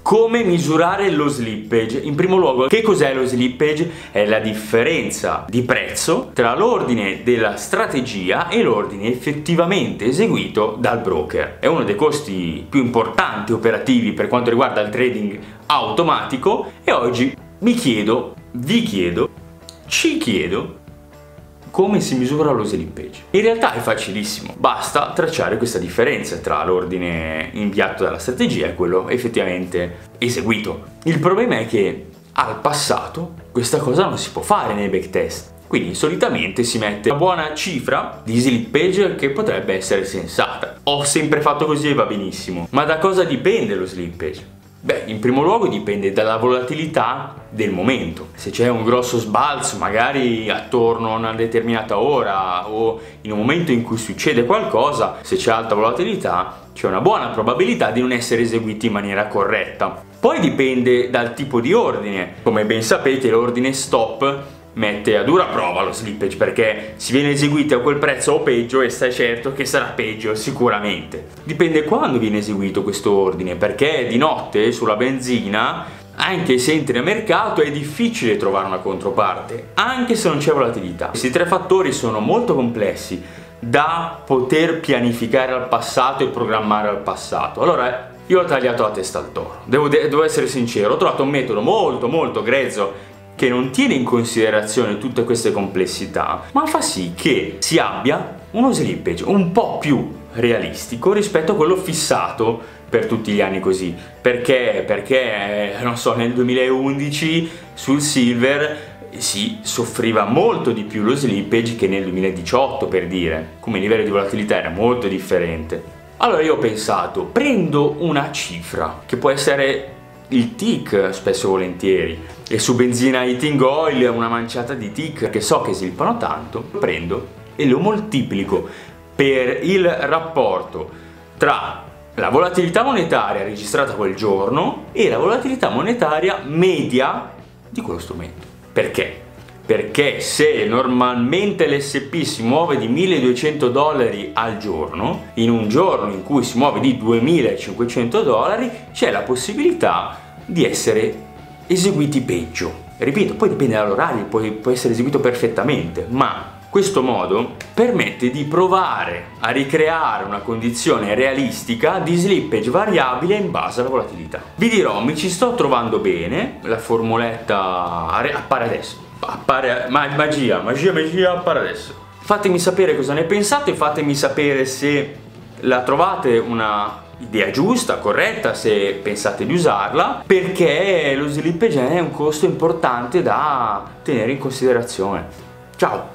Come misurare lo slippage? In primo luogo, che cos'è lo slippage? È la differenza di prezzo tra l'ordine della strategia e l'ordine effettivamente eseguito dal broker. È uno dei costi più importanti operativi per quanto riguarda il trading automatico e oggi ci chiedo come si misura lo slippage. In realtà è facilissimo, basta tracciare questa differenza tra l'ordine inviato dalla strategia e quello effettivamente eseguito. Il problema è che al passato questa cosa non si può fare nei backtest, quindi solitamente si mette una buona cifra di slippage che potrebbe essere sensata. Ho sempre fatto così e va benissimo, ma da cosa dipende lo slippage? Beh, in primo luogo dipende dalla volatilità del momento. Se c'è un grosso sbalzo, magari attorno a una determinata ora o in un momento in cui succede qualcosa, se c'è alta volatilità, c'è una buona probabilità di non essere eseguiti in maniera corretta. Poi dipende dal tipo di ordine. Come ben sapete, l'ordine stop mette a dura prova lo slippage perché si viene eseguito a quel prezzo o peggio e stai certo che sarà peggio sicuramente. Dipende quando viene eseguito questo ordine, perché di notte sulla benzina, anche se entri a mercato, è difficile trovare una controparte, anche se non c'è volatilità. Questi tre fattori sono molto complessi da poter pianificare al passato e programmare al passato. Allora io ho tagliato la testa al toro, devo essere sincero, ho trovato un metodo molto grezzo che non tiene in considerazione tutte queste complessità, ma fa sì che si abbia uno slippage un po' più realistico rispetto a quello fissato per tutti gli anni così. Perché non so, nel 2011 sul silver si soffriva molto di più lo slippage che nel 2018, per dire, come il livello di volatilità era molto differente. Allora io ho pensato, prendo una cifra che può essere il tick spesso e volentieri, e su benzina heating oil una manciata di tick che so che slippano tanto, lo prendo e lo moltiplico per il rapporto tra la volatilità monetaria registrata quel giorno e la volatilità monetaria media di quello strumento. Perché? Perché se normalmente l'S&P si muove di $1.200 al giorno, in un giorno in cui si muove di $2.500 c'è la possibilità di essere eseguiti peggio. Ripeto, poi dipende dall'orario, può essere eseguito perfettamente, ma questo modo permette di provare a ricreare una condizione realistica di slippage variabile in base alla volatilità. Vi dirò, mi ci sto trovando bene, la formuletta appare adesso. Magia appare adesso. Fatemi sapere cosa ne pensate, fatemi sapere se la trovate una idea giusta, corretta, se pensate di usarla, perché lo slippage è un costo importante da tenere in considerazione. Ciao!